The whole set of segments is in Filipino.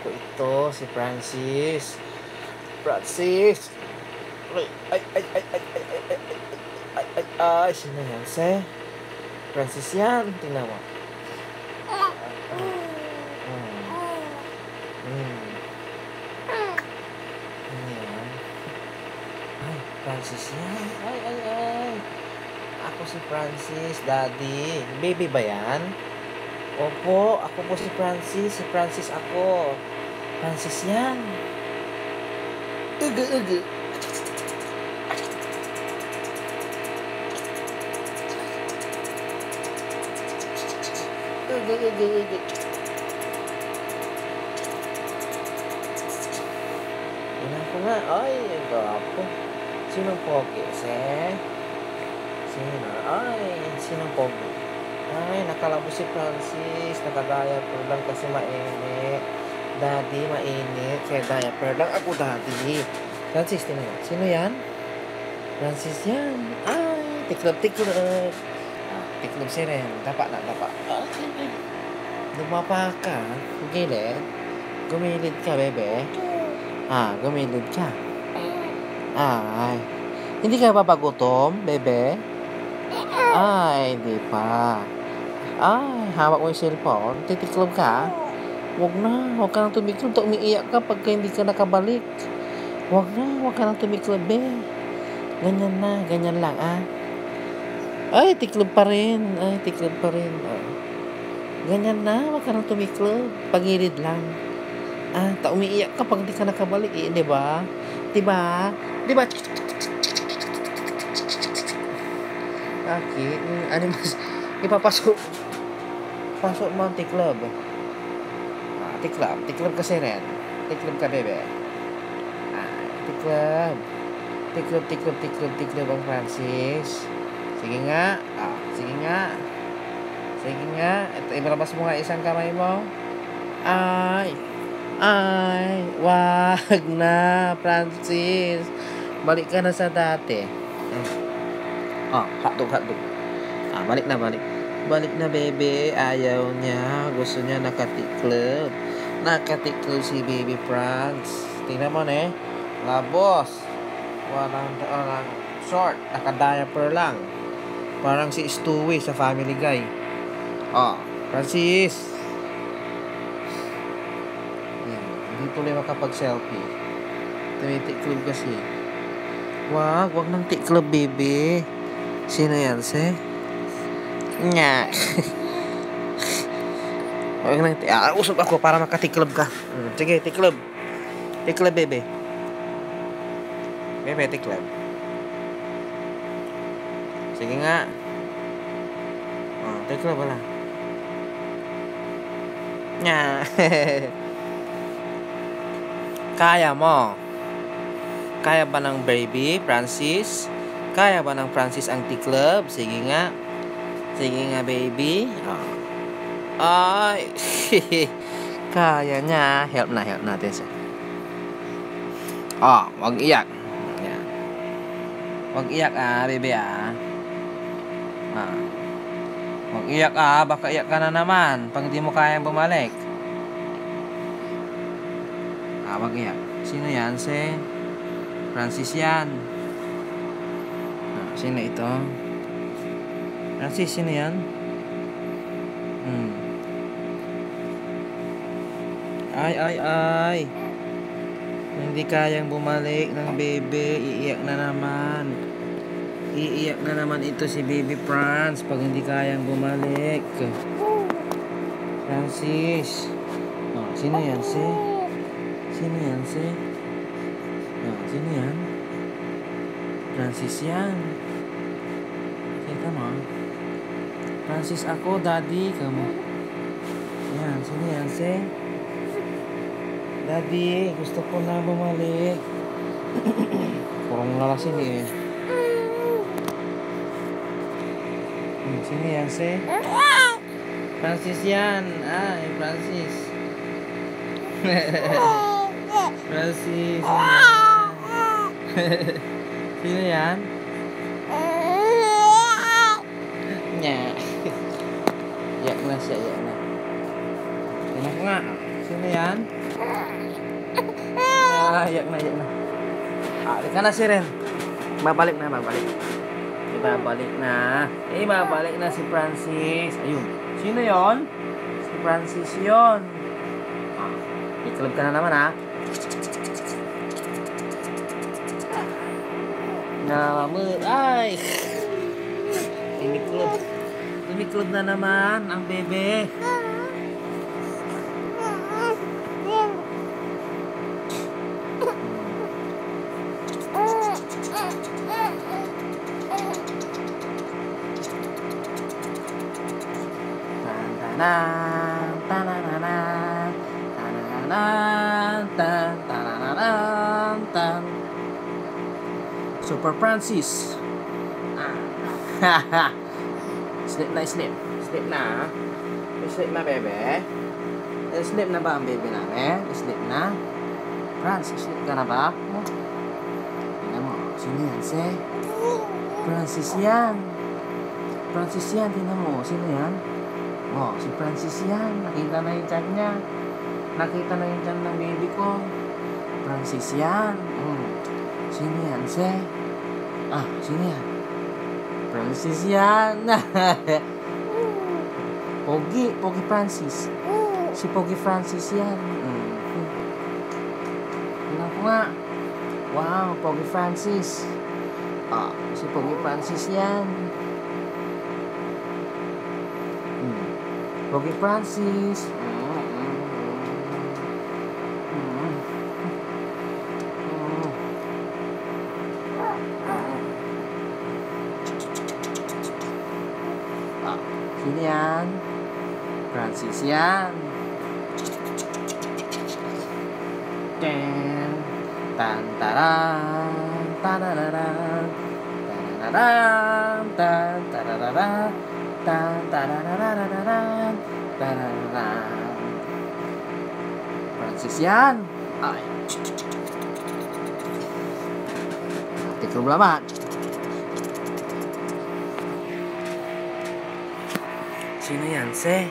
ko ito, si Francis. Francis! Ay, sino yan, se? Francis yan, tingnan mo. Yan. Ay, Francis yan. Ay. Ako si Francis, Daddy. Baby ba yan? Opo, ako po si Francis. Si Francis ako. Francis yan. Ugu. Ina ko nga. Ay, ang gwapo. Sinong pogi, se? Sino? Ay, sinong pogi? Ay, nakalabo si Francis. Naka-diaper lang kasi mainit. Daddy, mainit. Kaya diaper lang ako, Daddy. Francis, tingnan mo. Sino yan? Francis yan. Ay, tiklop. Tiklop si Ren. Dapa na. Lumapa ka. Gilid. Gumilid ka, bebe. Gumilid ka. Ay. Hindi ka papagutom, bebe? Ay, hindi pa. Ay, hawak mo yung cellphone. Titiklop ka. Huwag ka nang tumiklop. Umiiyak ka pagka hindi ka nakabalik. Huwag ka nang tumiklop, be. Ganyan lang, Ay, tiklop pa rin. Ganyan na, huwag ka nang tumiklop. Pagilid lang. Umiiyak ka pag hindi ka nakabalik, di ba? Bakit? Ano mas ipapasok mo ang tiklop. Tiklop kasi rin. Tiklop ka, bebe. Tiklop ang Francis. Sige nga. Ito, ibalabas mo nga isang kamay mo. Ay, wag na, Francis. Balik ka na sa dati. Hotdog. Balik na, bebe. Ayaw niya. Gusto niya nakatiklop. Nakatiklop si baby Franz. Tingnan mo na labos. Walang short. Naka-diaper lang. Parang si Stewie sa Family Guy. Francis. Hindi tuloy makapag-selfie. Tumitiklop kasi. Wag nang tiklop, baby. Sino yan, se? Nya. Wag nang usap ako para makatiklop ka. Sige, tiklop. Tiklop, bebe. Bebe, tiklop. Sige nga. Tiklop wala. Nya. Kaya mo. Kaya ba ng baby, Francis? Kaya ba ng Francis ang tiklop? Sige nga, baby. Ay. Kaya niya. Help natin siya. Wag iyak. Yan. Wag iyak, baby, Wag iyak, baka iyak ka na naman pag di mo kayang bumalik. Wag iyak. Sino yan, se? Francis yan. Sino ito? Francis, sino yan? Ay. Hindi kayang bumalik ng bebe. Iiyak na naman ito si baby Franz pag hindi kayang bumalik. Francis. Sino yan, se? Sino yan? Francis yan. Kita mo? Francis ako, Daddy. Kamu. Yan, sino yan, se? Daddy, gusto ko na bumalik. Kurang lalasin Sino yan, se? Francis yan. Francis. Francis. Sino yan? Nya. Iyak na siya, iyak na. nga. Sino yan? Ayak na. Halika na si Ren. Babalik na. Ibabalik na si Francis. Ayun. Sino yon? Si Francis yon. Iklub ka na naman, ha? Ay! Tumiklub na naman ang bebe. Super Francis. Sleep na. Sleep na, bebe. Sleep na ba ang bebe namin? Sleep na. Francis, sleep ka na ba? Tingnan mo. Sino yan, Francis yan. Tingnan mo. Sino yan? Si Francis yan. Nakita na yung tiyan niya. Nakita na yung tiyan ng baby ko. Francis yan. Sino yan, sino yan? Francis yan. Pogi Francis. Si Pogi Francis yan. Tingnan ko nga. Wow, Pogi Francis. Si Pogi Francis yan. Pogi Francis. Sino yan? Francis yan. Francis yan. Ay. Tiklub lamat. Sino yan, Sino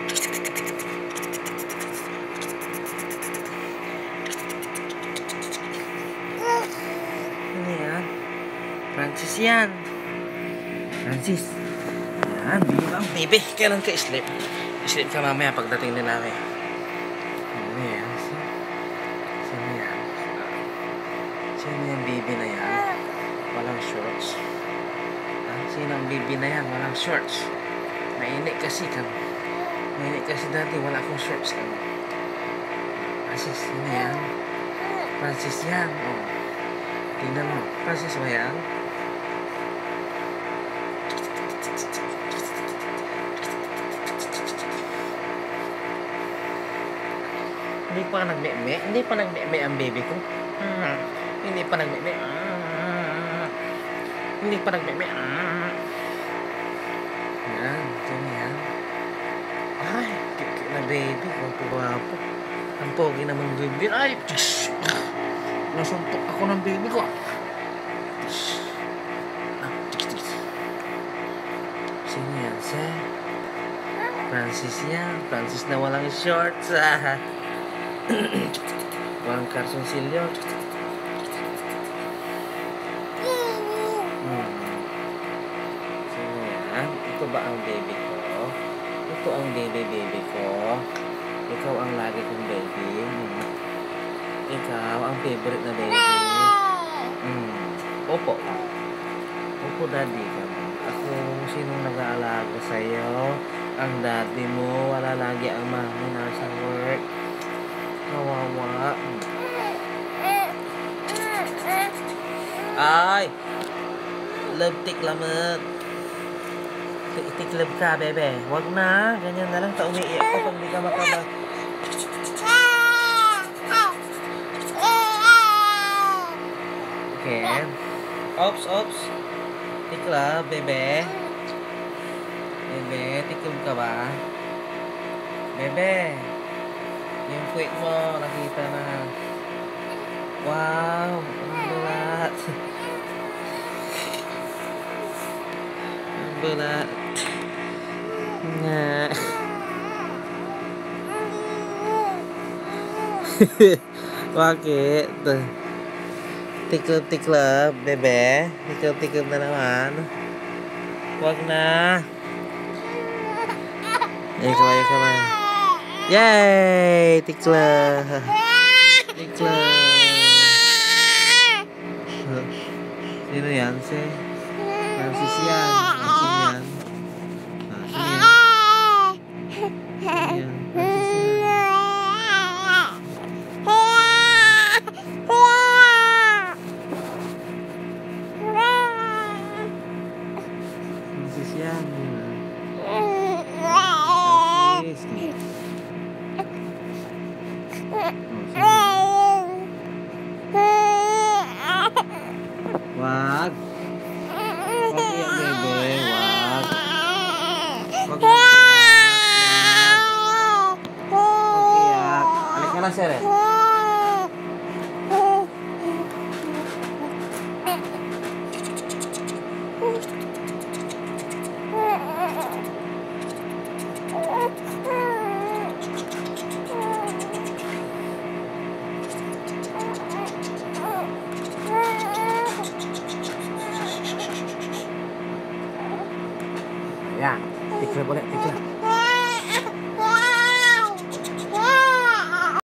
yan? Francis yan. Francis. Yan, bilang baby. Kailan ka sleep? Sleep ka mamaya pagdating nila namin. Ano yan? Sino yan? Sino yung baby na yan? Walang shorts. Sino ang baby na yan? Walang shorts. Mainit kasi dati wala akong shorts kami. Francis, sino yan? Francis yan. Tingnan mo. Francis ba yan? Hindi pa nagme-me ang baby ko. Hindi pa nagme-me. Yan, sino yan? Ay, kiki na baby. Wapo. Ang pogi naman baby. Ay, nasuntok ako ng baby ko. Sino yan, Francis yan. Francis na walang shorts. Walang karsunsilyo. Ito ba ang baby ko? Ito ang baby ko. Ikaw ang lagi kong baby. Ikaw ang favorite na baby. Opo, daddy ka. Ako, sinong nag-aalaga sa'yo? Ang daddy mo. Wala lagi ang mami nasa work. Kawawa. Ay! Labtik lamat. Itiklab ka, bebe. Wag na. Ganyan na lang. Umiiyak ko pag di ka makaba. Okay. Ops. Tiklab, bebe. Tiklab ka ba? Bebe. Yung puwit mo, nakita na. Wow. Ang bulat. Bulat. な Nga. Bakit? Tiklop-tiklop, bebe. Tiklop-tiklop na naman. Huwag na. Kamay. Yay! Tiklop. Tiklop. Sino yan? Francis yan. Sino yan? Sino yan? Francis yan. Francis yan. Wag. Wag iyak, bebe. Wag. Wag iyak. Alik ka na, Sere. Ayan. Tiklop ulit, tiklop.